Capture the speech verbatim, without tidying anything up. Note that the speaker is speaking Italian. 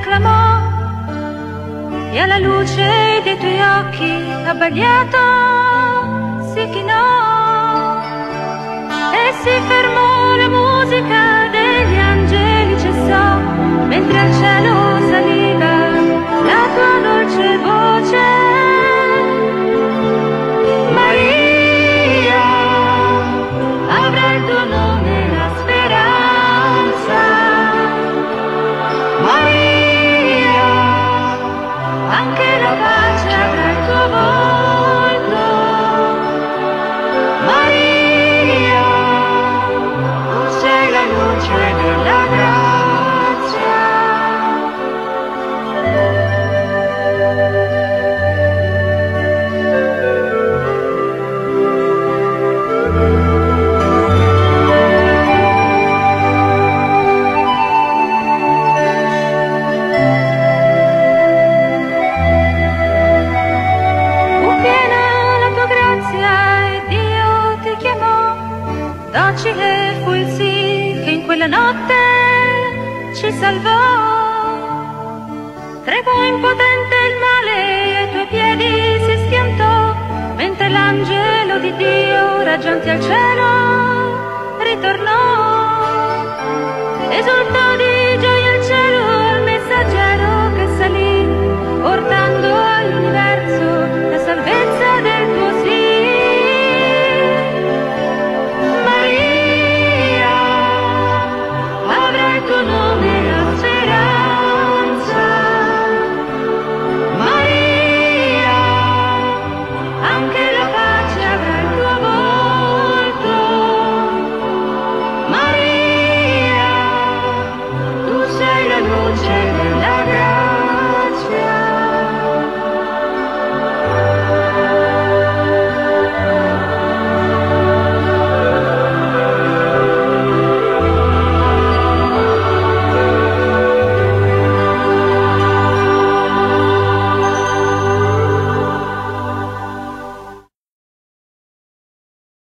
acclamò e alla luce dei tuoi occhi abbagliato si chinò e si fermò la musica degli angeli, cessò mentre al cielo saliva la tua dolce voce. Maria, avrà il tuo nome la speranza. Maria, anche la pace avrà il tuo volto. Maria, tu sei la luce della grazia. Docile fu il sì che in quella notte ci salvò. Tregò impotente il male ai tuoi piedi si schiantò, mentre l'angelo di Dio raggiunti al cielo ritornò. Esultò